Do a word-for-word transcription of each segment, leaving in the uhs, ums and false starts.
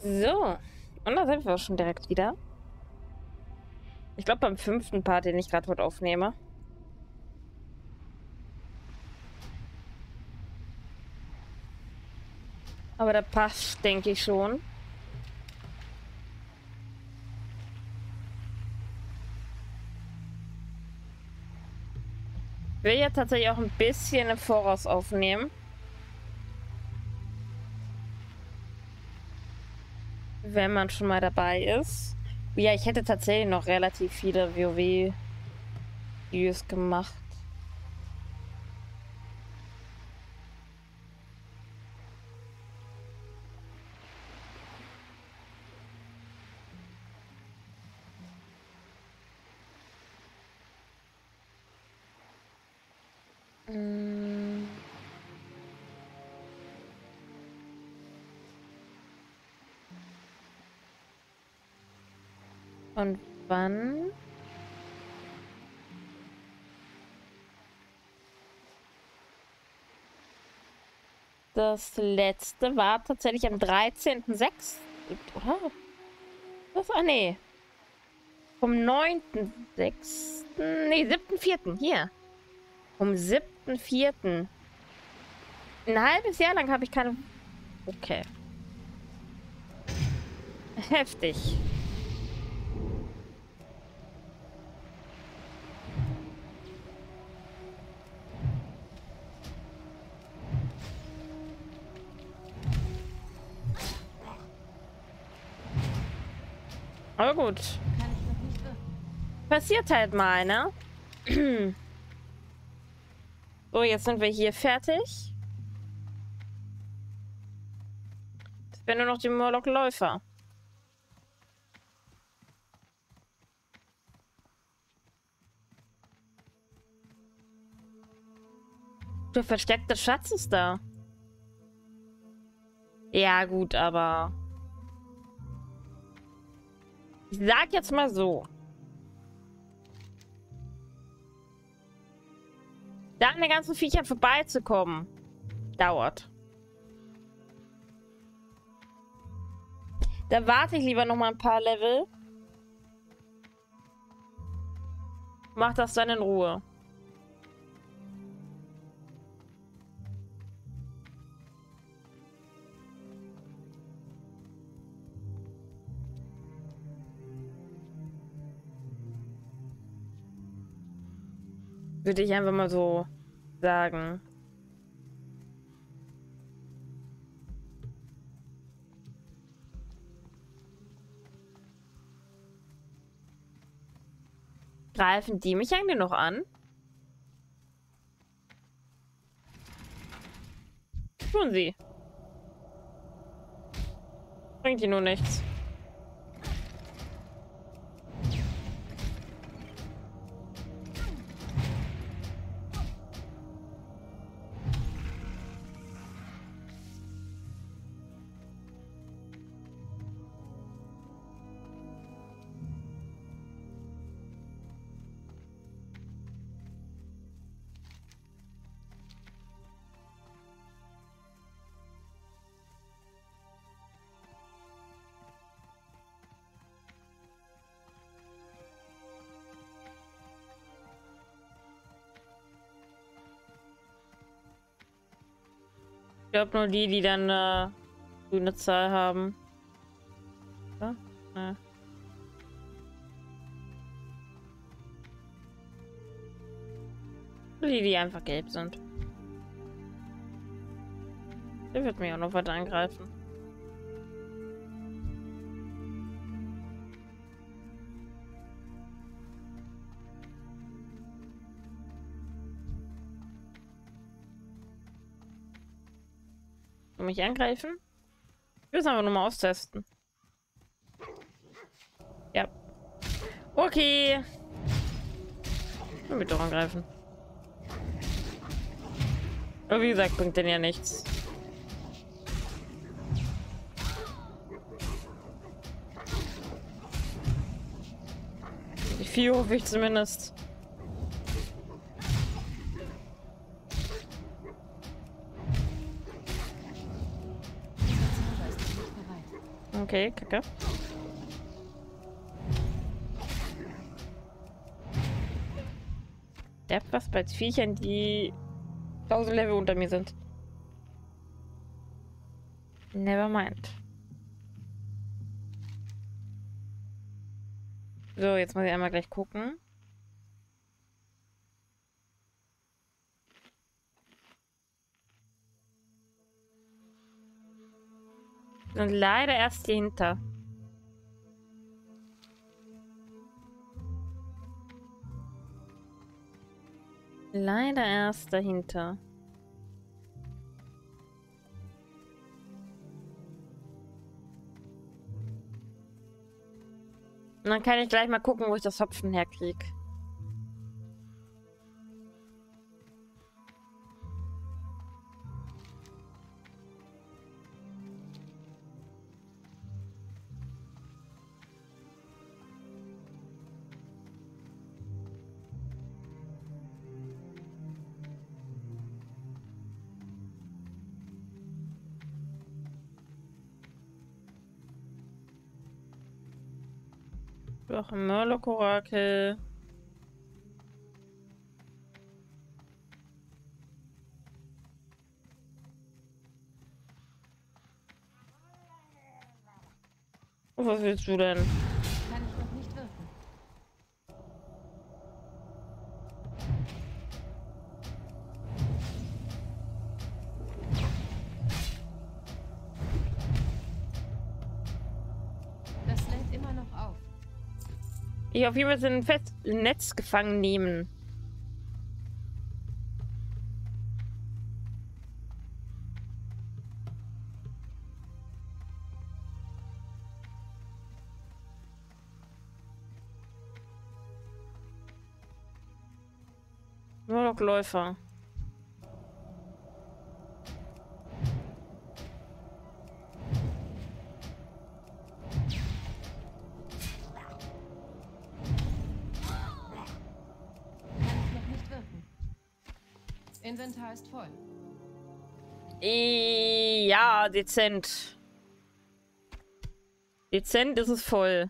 So, und da sind wir auch schon direkt wieder. Ich glaube beim fünften Part, den ich gerade heute aufnehme. Aber der passt, denke ich schon. Ich will ja tatsächlich auch ein bisschen im Voraus aufnehmen. Wenn man schon mal dabei ist. Ja, ich hätte tatsächlich noch relativ viele WoW-Videos gemacht. Mm. Und wann? Das letzte war tatsächlich am dreizehnten sechsten oder? Das, ah, nee. Vom neunten sechsten Nee, siebten vierten Hier. Vom siebten vierten Ein halbes Jahr lang habe ich keine... Okay. Heftig. Aber gut. Passiert halt mal, ne? So, jetzt sind wir hier fertig. Jetzt wären nur noch die Murloc-Läufer. Der versteckte Schatz ist da. Ja, gut, aber... Ich sag jetzt mal so. Da an den ganzen Viechern vorbeizukommen, dauert. Da warte ich lieber noch mal ein paar Level. Mach das dann in Ruhe. Würde ich einfach mal so sagen. Greifen die mich eigentlich noch an? Tun sie. Bringt die nur nichts. Ich glaube nur die, die dann eine äh, grüne Zahl haben. Ja? Ja. Die, die einfach gelb sind. Der wird mich auch noch weiter angreifen. Mich angreifen? Ich will es einfach nur mal austesten. Ja. Okay. Ich will mich doch angreifen. Aber wie gesagt, bringt denn ja nichts. Die vier hoffe ich zumindest. Okay, kacke. Der hat was bei Viechern, die tausend Level unter mir sind. Never mind. So, jetzt muss ich einmal gleich gucken. Und leider erst hier hinter. Leider erst dahinter. Und dann kann ich gleich mal gucken, wo ich das Hopfen herkriege. Doch, ein Murloc-Orakel. Was willst du denn? Kann ich noch nicht wirken. Das lädt immer noch auf. Ich auf jeden Fall in ein Fest Netz gefangen nehmen. Murloc-Läufer. Inventar ist voll. Ja, dezent. Dezent ist es voll.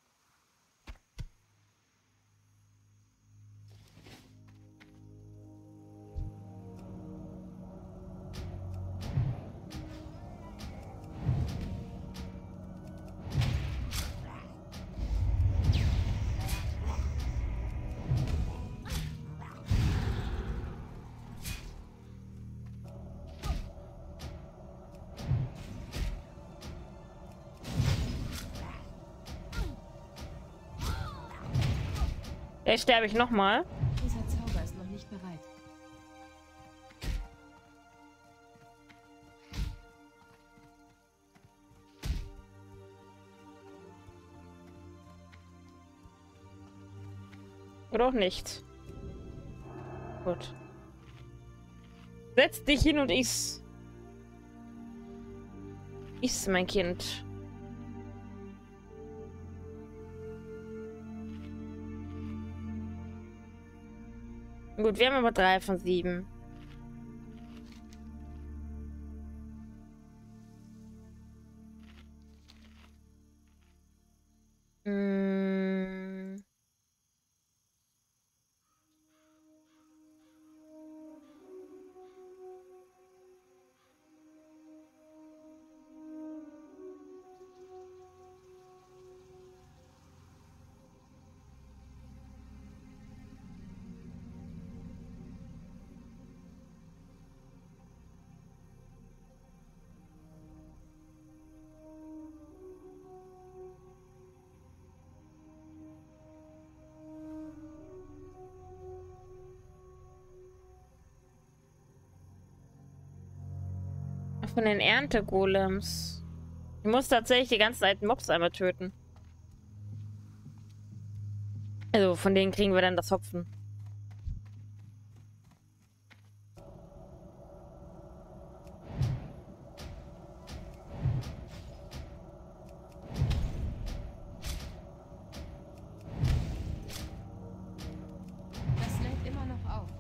Jetzt sterbe ich nochmal. Dieser Zauber ist noch nicht bereit. Oder auch nicht. Gut. Setz dich hin und iss. Iss, mein Kind. Gut, wir haben aber drei von sieben. Hm. Von den Erntegolems. Ich muss tatsächlich die ganzen alten Mobs einmal töten. Also von denen kriegen wir dann das Hopfen. Das lädt immer noch auf.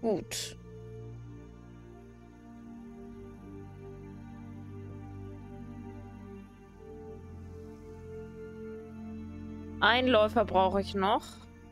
Gut. Einen Läufer brauche ich noch.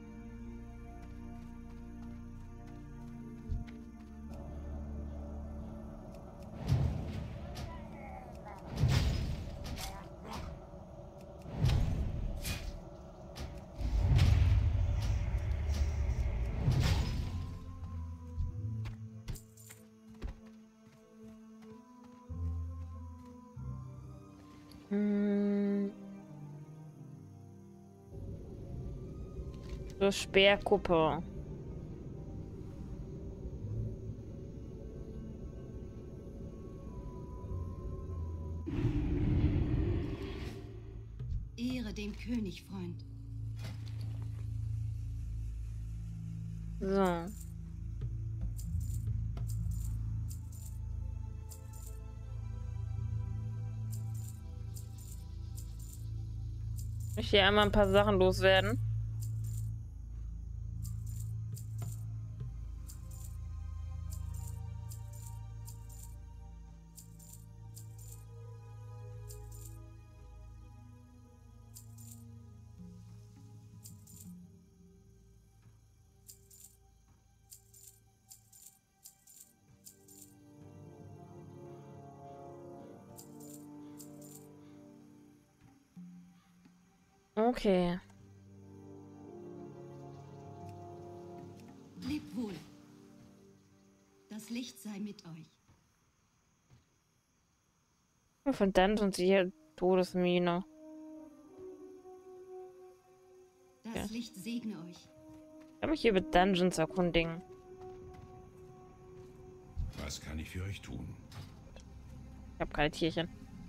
Hm. So, Speerkuppe. Ehre den König, Freund. So. Ich hier einmal ein paar Sachen loswerden. Okay. Lebt wohl. Das Licht sei mit euch. Von Dungeons hier Todesmine. Das Ja. Licht segne euch. Ich kann mich hier über Dungeons erkundigen. Was kann ich für euch tun? Ich habe keine Tierchen.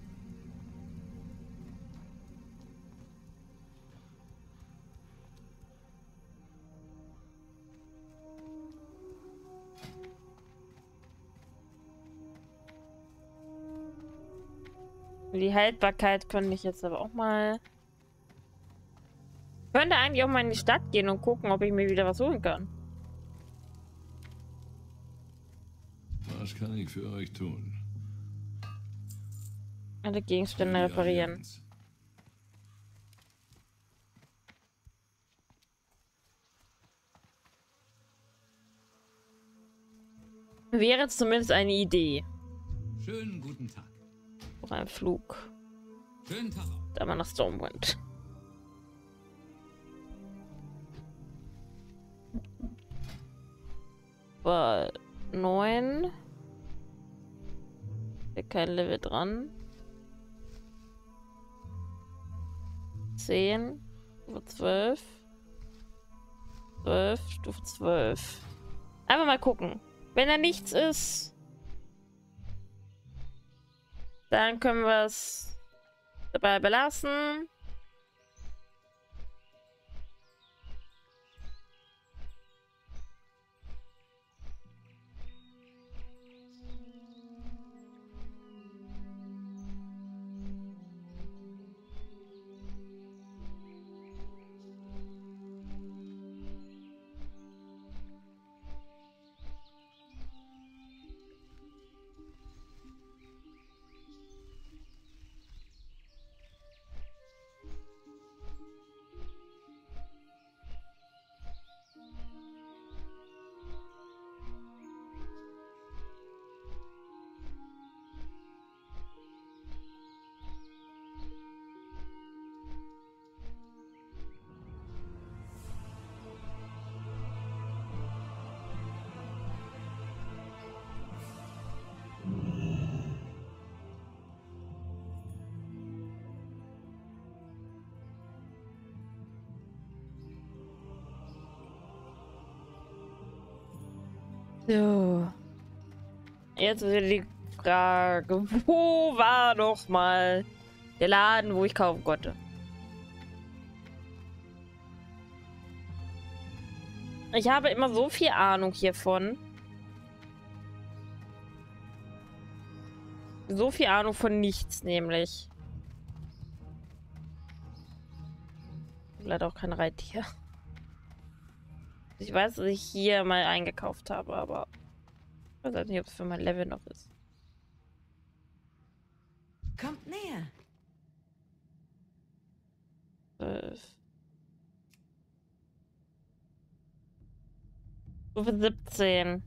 Die Haltbarkeit könnte ich jetzt aber auch mal... Ich könnte eigentlich auch mal in die Stadt gehen und gucken, ob ich mir wieder was holen kann. Was kann ich für euch tun? Alle Gegenstände Die reparieren. Allianz. Wäre jetzt zumindest eine Idee. Schönen guten Tag. Auf einem Flug. Schönen Tag auch. Da man nach Stormwind. War neun. Kein Level dran. Zehn. Stufe zwölf. Zwölf. Stufe zwölf. Einfach mal gucken. Wenn da nichts ist, dann können wir es dabei belassen. So. Jetzt ist wieder die Frage, wo war doch mal der Laden, wo ich kaufen konnte? Ich habe immer so viel Ahnung hiervon. So viel Ahnung von nichts, nämlich. Leider auch kein Reittier. Ich weiß, dass ich hier mal eingekauft habe, aber ich weiß nicht, ob es für mein Level noch ist. Kommt näher. zwölf. Stufe siebzehn.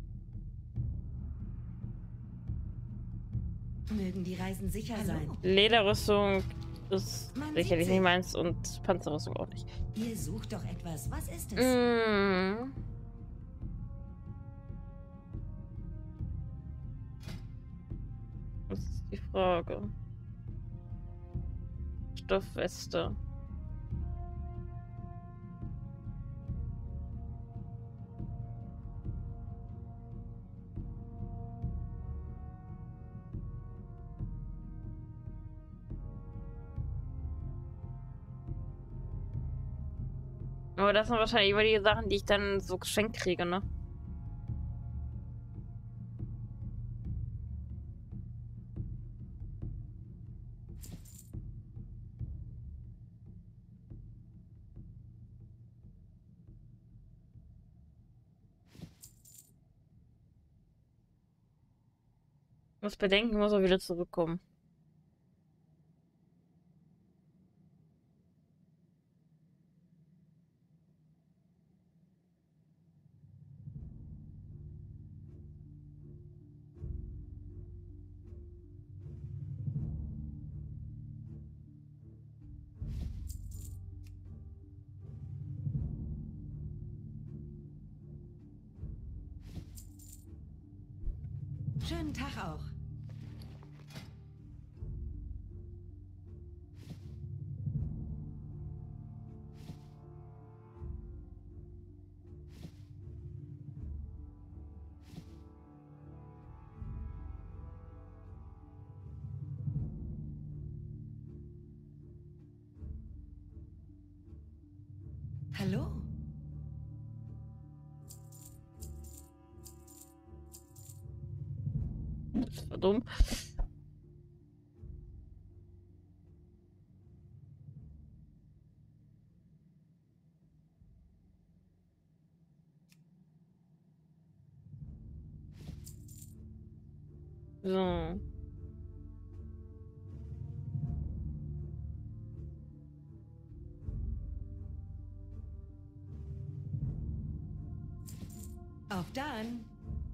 Mögen die Reisen sicher Hallo. sein. Lederrüstung ist Man sicherlich sieht nicht sie. meins und Panzerrüstung auch nicht. Ihr sucht doch etwas. Was ist es? Mm. Das ist die Frage. Stoffweste. Aber das sind wahrscheinlich immer die Sachen, die ich dann so geschenkt kriege, ne? Ich muss bedenken, muss er wieder zurückkommen. Schönen Tag auch. Hallo? Das war dumm. So. Auf dann.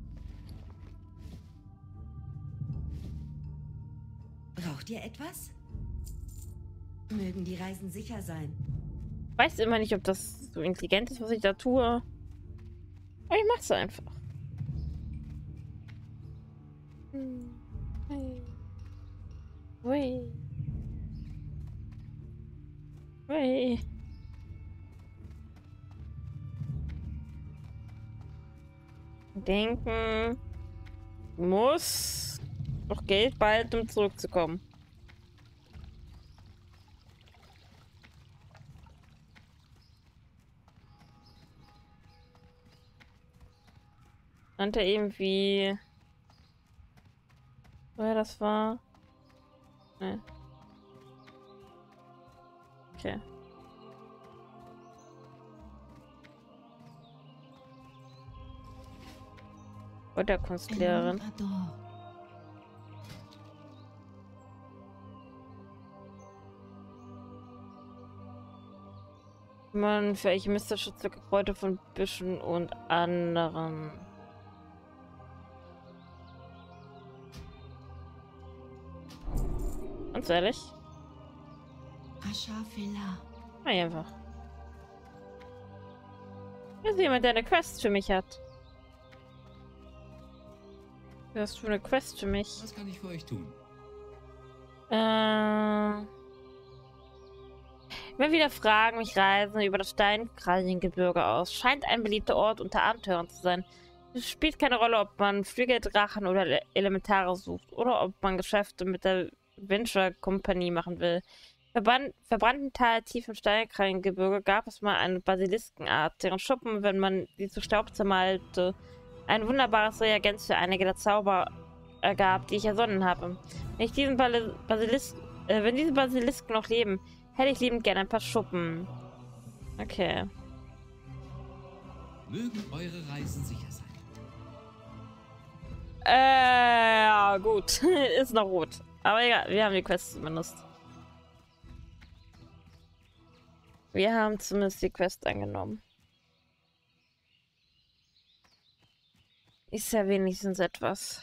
Braucht ihr etwas? Mögen die Reisen sicher sein. Ich weiß immer nicht, ob das so intelligent ist, was ich da tue. Aber ich mach's einfach. Hm. Hey. Hui. Hui. Denken muss noch Geld bald, um zurückzukommen. Nannte irgendwie, woher das war? Ne. Okay. Oder Kunstlehrerin. Man für alchemistische Zwecke Kräuter von Büschen und anderen. Ganz ehrlich? Aschafela. Mach ich einfach. Ist jemand, der eine Quest für mich hat? Du hast schon eine Quest für mich. Was kann ich für euch tun? Äh. Immer wieder fragen mich Reisen über das Steinkrallengebirge aus. Scheint ein beliebter Ort unter Abenteuern zu sein. Es spielt keine Rolle, ob man Flügel, Drachen oder Le Elementare sucht oder ob man Geschäfte mit der Venture Company machen will. Verban verbrannten Tal tief im Steinkrallengebirge gab es mal eine Basiliskenart, deren Schuppen, wenn man sie zu Staub zermalte, ein wunderbares Reagenz für einige der Zauber ergab, die ich ersonnen habe. Wenn ich diesen Bal Basilisk, äh, wenn diese Basilisken noch leben, hätte ich liebend gerne ein paar Schuppen. Okay. Mögen eure Reisen sicher sein. Äh, ja, gut. Ist noch rot. Aber egal, wir haben die Quest zumindest. Wir haben zumindest die Quest angenommen. Ist ja wenigstens etwas.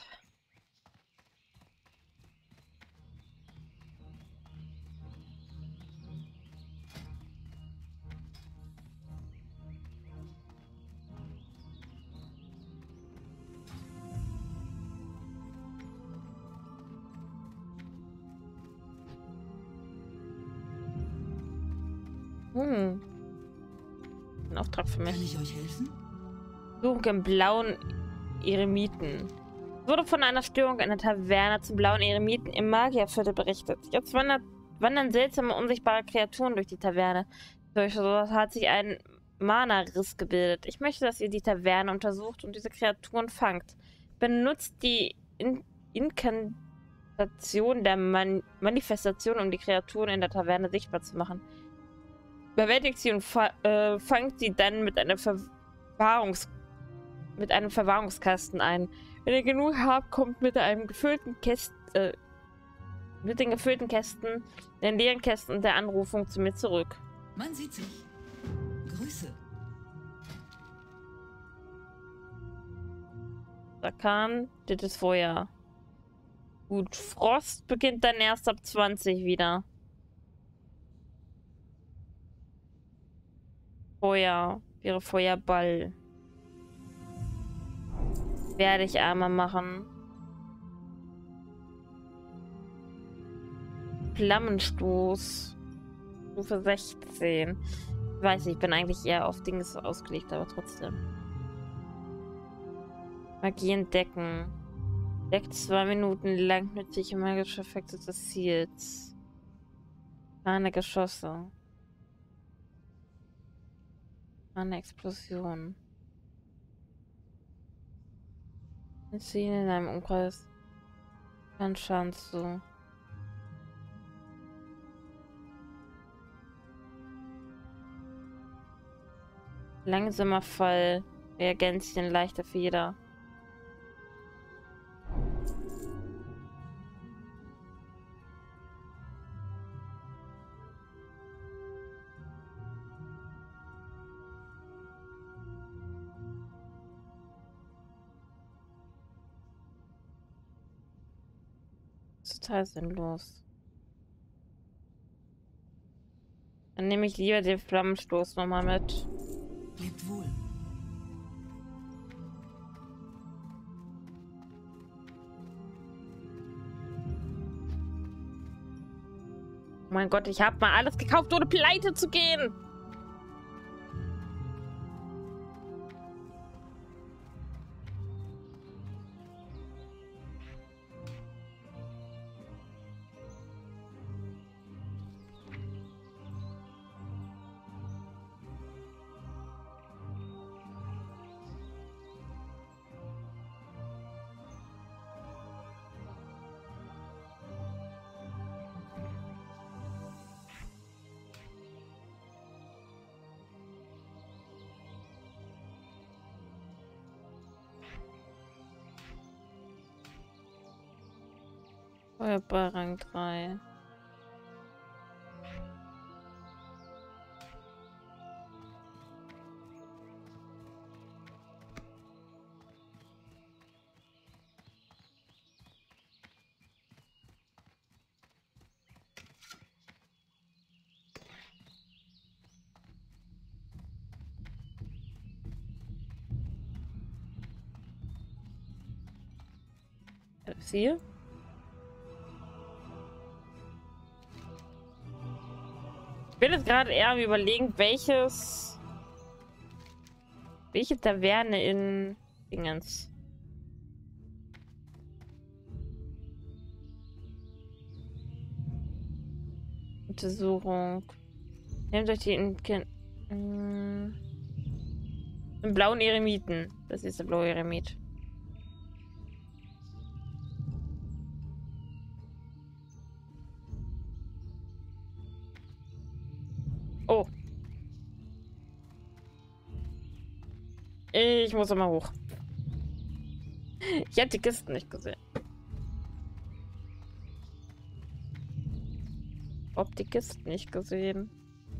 Hm. Ein Auftrag für mich. Kann ich euch helfen? Suche im blauen Eremiten. Es wurde von einer Störung in der Taverne zum blauen Eremiten im Magierviertel berichtet. Jetzt wandert, wandern seltsame, unsichtbare Kreaturen durch die Taverne. Durch so hat sich ein Mana-Riss gebildet. Ich möchte, dass ihr die Taverne untersucht und diese Kreaturen fangt. Benutzt die in Inkantation der Man Manifestation, um die Kreaturen in der Taverne sichtbar zu machen. Bewältigt sie und fa äh, fangt sie dann mit einer Verwahrungs mit einem Verwahrungskasten ein. Wenn ihr genug habt, kommt mit einem gefüllten Kästen, äh, mit den gefüllten Kästen, den leeren Kästen der Anrufung zu mir zurück. Man sieht sich. Grüße. Sakan, das ist vorher. Gut, Frost beginnt dann erst ab zwanzig wieder. Feuer. Wäre Feuerball. Werde ich einmal machen. Flammenstoß. Stufe sechzehn. Ich weiß, ich bin eigentlich eher auf Dings ausgelegt, aber trotzdem. Magie entdecken. Deckt zwei Minuten lang nützliche magische Effekte des Ziels. Keine Geschosse. Eine Explosion. Ziehen in einem Umkreis. Kein Schaden zu. Langsamer Fall. Reagenzien leichter Feder. Total sinnlos. Dann nehme ich lieber den Flammenstoß nochmal mit. Lebt wohl. Oh mein Gott, ich habe mal alles gekauft, ohne pleite zu gehen. Feuerball Rang drei. Das hier? Ich bin jetzt gerade eher am Überlegen, welches. Welche Taverne in Dingens. Untersuchung. Nehmt euch die in, in, im blauen Eremiten. Das ist der blaue Eremit. Oh. Ich muss immer hoch. Ich habe die Kisten nicht gesehen. Ob die Kisten nicht gesehen.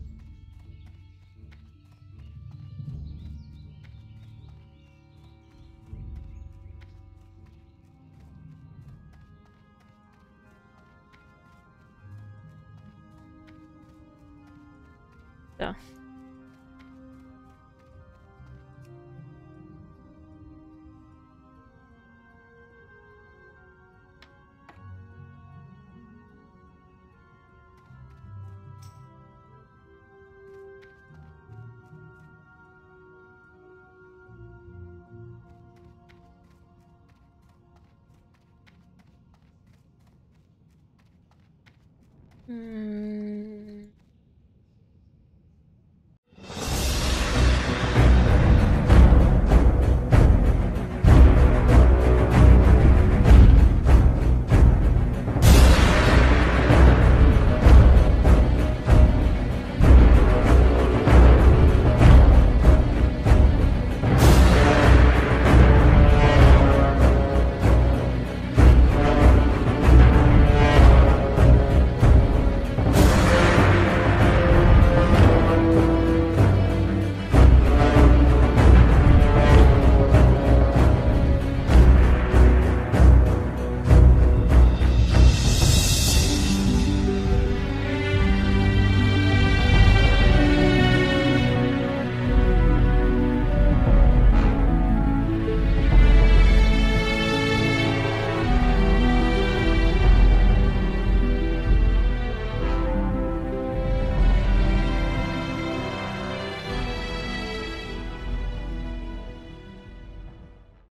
Ja. Hm.